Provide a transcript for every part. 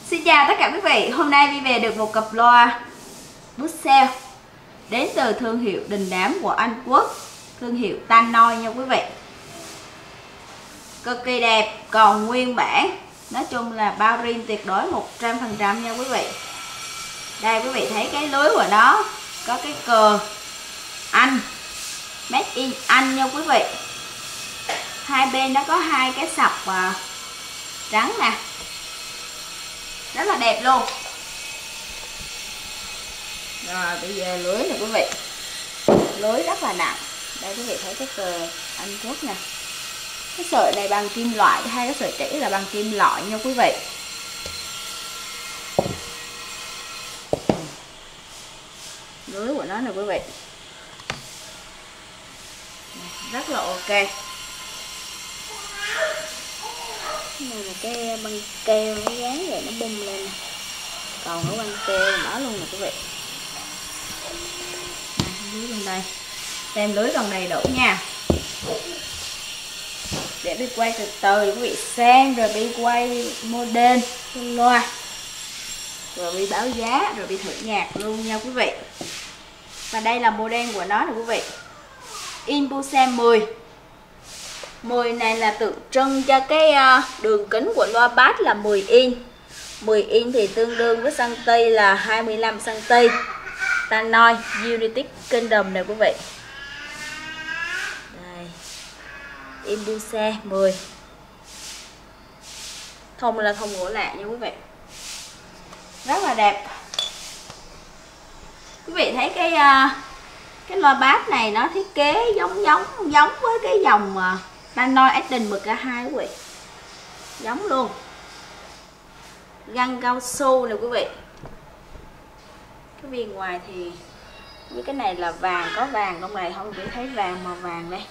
Xin chào tất cả quý vị, hôm nay Vi về được một cặp loa Bushell đến từ thương hiệu đình đám của Anh Quốc, thương hiệu Tannoy nha quý vị. Cực kỳ đẹp, còn nguyên bản, nói chung là bao rim tuyệt đối 100% nha quý vị. Đây quý vị thấy cái lưới của nó có cái cờ Anh, made in Anh nha quý vị. Hai bên nó có hai cái sọc trắng nè, rất là đẹp luôn. Rồi bây giờ lưới này quý vị, lưới rất là nặng. Đây quý vị thấy cái cờ Anh Quốc nè. Cái sợi này bằng kim loại, hai cái sợi chỉ là bằng kim loại nha quý vị. Lưới của nó nè quý vị, rất là ok. Cái này là cái băng keo nó dán vậy nó bung lên nè. Còn cái băng keo đó luôn nè quý vị. Lưới bên đây, xem lưới còn đầy đủ nha. Để đi quay từ từ quý vị xem, rồi đi quay model loa, rồi đi báo giá, rồi đi thử nhạc luôn nha quý vị. Và đây là model của nó nè quý vị, Impulse 10. 10 này là tượng trưng cho cái đường kính của loa bass là 10 inch. 10 inch thì tương đương với cm là 25 cm. Tannoy United Kingdom này quý vị. Đây, Impulse 10. Thùng là thùng gỗ lạ nha quý vị, rất là đẹp. Quý vị thấy cái loa bass này nó thiết kế giống với cái dòng Tannoy Eden MK2 quý vị, giống luôn. Găng cao su nè quý vị. Cái viền ngoài thì với cái này là vàng, có vàng trong này không, chỉ thấy vàng màu vàng đây.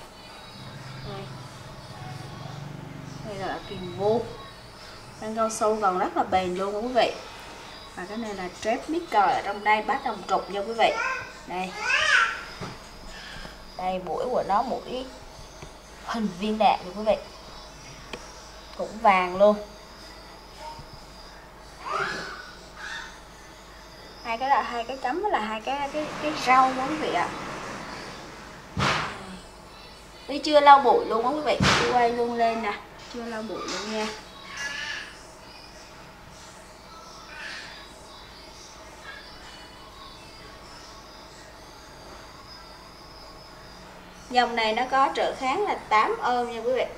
Đây là kiềm vuông. Găng cao su còn rất là bền luôn quý vị. Và cái này là strap micker ở trong đây, bass đồng trục nha quý vị. Đây, đây mũi của nó, mũi hình viên đạn nha quý vị, cũng vàng luôn. Hai cái chấm là hai cái rau đó quý vị ạ. Tuy chưa lau bụi luôn đó quý vị, tôi quay luôn lên nè, chưa lau bụi luôn nha. Dòng này nó có trở kháng là 8 ohm nha quý vị.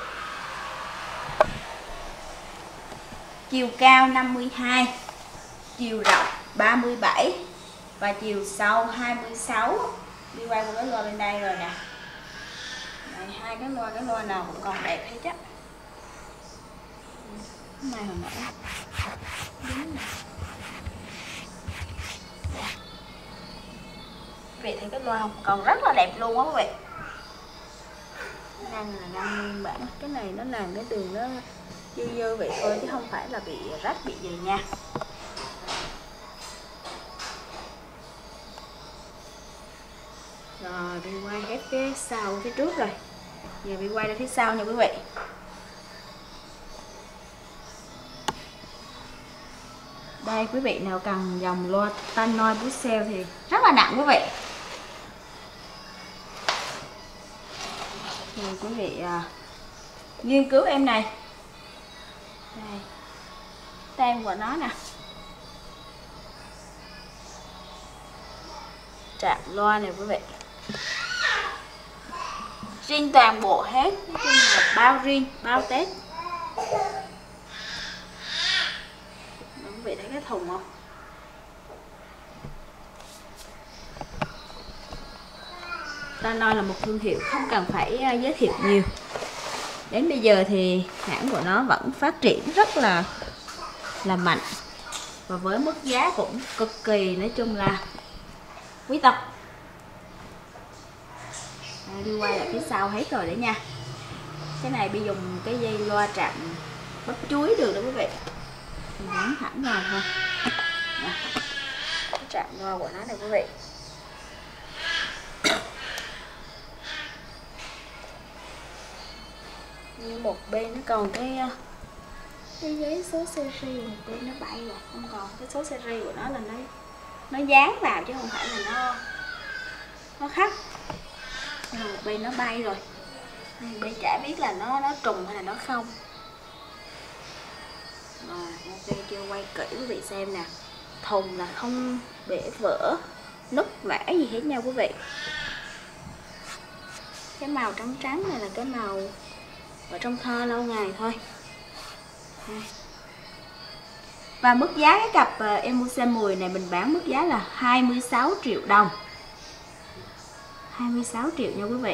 Chiều cao 52, chiều rộng 37 và chiều sâu 26. Đi quay một cái loa bên đây rồi nè. Đây, hai cái loa nào cũng còn đẹp hết á. Cái này hồi nãy quý vị thấy cái loa không? Còn rất là đẹp luôn á quý vị. Găng là găng nguyên bản. Cái này nó làm cái đường nó dơ vậy thôi, chứ không phải là bị rách bị gì nha. Rồi đi quay hết cái sau phía trước rồi, giờ đi quay ra phía sau nha quý vị. Đây quý vị nào cần dòng loa Tannoy Bushell thì rất là nặng quý vị. Thì quý vị nghiên cứu em này. Đây, tem của nó nè, trạm loa này quý vị, riêng toàn bộ hết, nói chung là bao riêng, bao test. Quý vị thấy cái thùng không? Tannoy là một thương hiệu không cần phải giới thiệu nhiều. Đến bây giờ thì hãng của nó vẫn phát triển rất là mạnh, và với mức giá cũng cực kỳ, nói chung là quý tộc. Đi quay lại phía sau hết rồi đấy nha. Cái này bị dùng cái dây loa trạm bắp chuối được đó quý vị, gắn thẳng vào thôi. Cái trạm loa của nó này quý vị. Như một bên nó còn cái cái giấy số series một bên nó bay rồi, không còn cái số series của nó là nó dán vào chứ không phải là nó khắc. Một bên nó bay rồi, bên chả biết là nó trùng hay là nó không. Rồi ok chưa, quay kỹ quý vị xem nè, thùng là không bể vỡ nứt mẻ gì hết nha quý vị. Cái màu trắng trắng này là cái màu ở trong thơ lâu ngày thôi. Và mức giá cái cặp Emotion 10 này mình bán mức giá là 26 triệu đồng. 26 triệu nha quý vị.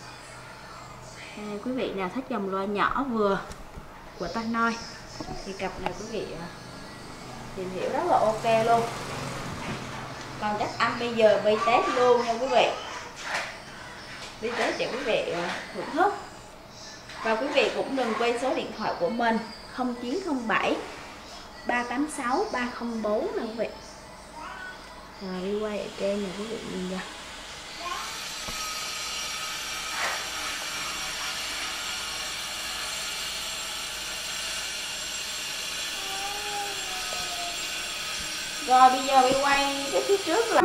Quý vị nào thích dòng loa nhỏ vừa của Tannoy thì cặp này quý vị tìm hiểu rất là ok luôn. Còn chắc anh bây giờ bay test luôn nha quý vị. Bay test để quý vị thưởng thức. Và quý vị cũng đừng quên số điện thoại của mình 0907 386 304 nè quý vị. Rồi đi quay ở trên này quý vị nhìn nha. Rồi bây giờ đi quay cái phía trước là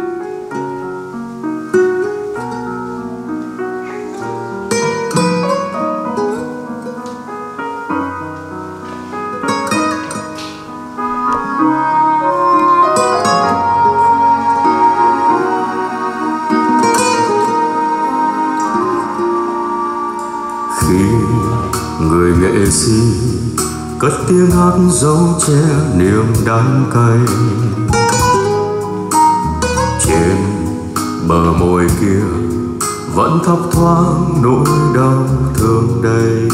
khi người nghệ sĩ cất tiếng hát dấu che niềm đắng cay, trên bờ môi kia vẫn thấp thoáng nỗi đau thương đầy.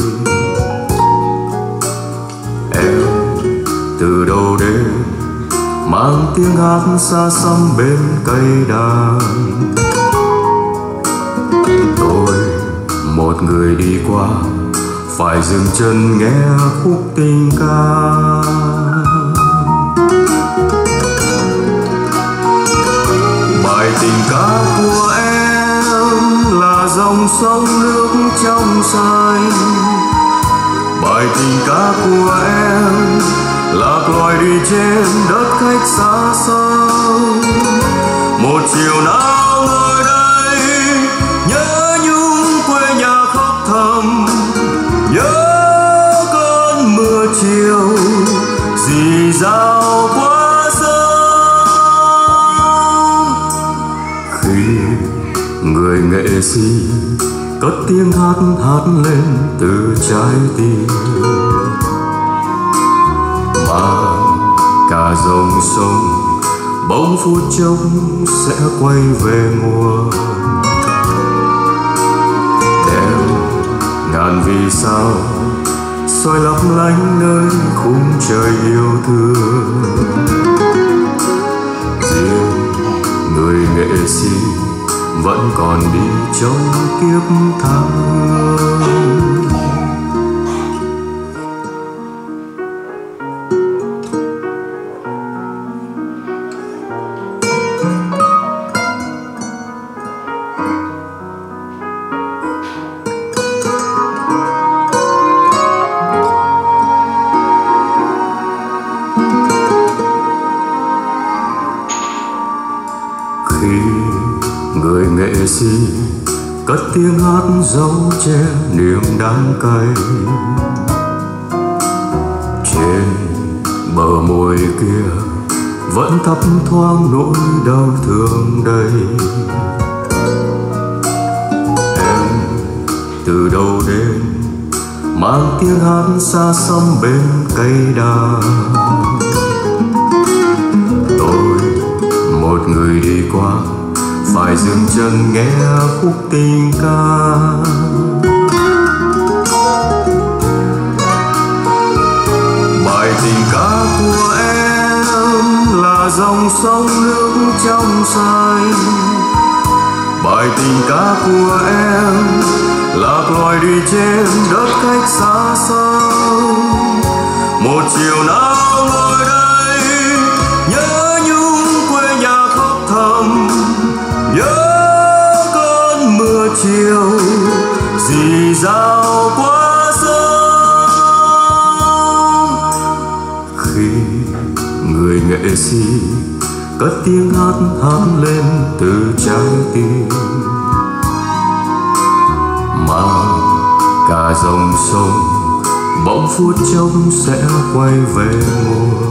Em từ đâu đến mang tiếng hát xa xăm bên cây đàn. Tôi một người đi qua phải dừng chân nghe khúc tình ca. Bài tình ca của em là dòng sông nước trong xanh. Bài tình ca của em lạc loài đi trên đất khách xa xôi. Một chiều nào ngồi đây nhớ nhung quê nhà khóc thầm, nhớ cơn mưa chiều rì rào qua sông. Khi người nghệ sĩ cất tiếng hát lên từ trái tim, mà cả dòng sông bỗng phút chốc sẽ quay về nguồn. Đêm ngàn vì sao soi lấp lánh nơi khung trời yêu thương. Riêng người nghệ sĩ vẫn còn đi trong kiếp tha hương. Khi người nghệ sĩ cất tiếng hát dấu che niềm đắng cay, trên bờ môi kia vẫn thấp thoáng nỗi đau thương đầy. Em từ đâu đến mang tiếng hát xa xăm bên cây đàn. Tôi một người đi qua phải dừng chân nghe khúc tình ca. Bài tình ca của em là dòng sông nước trong xanh. Bài tình ca của em lạc loài đi trên đất khách xa xôi. Một chiều nào ngồi đây nhớ nhung quê nhà khóc thầm, nhớ cơn mưa chiều rì rào qua sông. vì người nghệ sĩ cất tiếng hát hát lên từ trái tim, mà cả dòng sông bỗng phút chốc sẽ quay về mùa.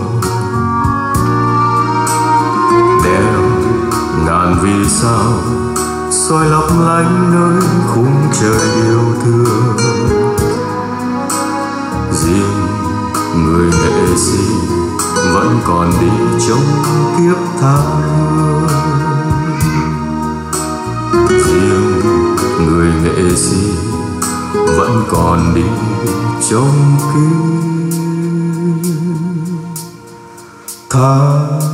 Đèo ngàn vì sao soi lấp lánh nơi khung trời yêu thương. Riêng người nghệ sĩ vẫn còn đi trong kiếp tha hương. Riêng người nghệ sĩ vẫn còn đi trong kiếp tha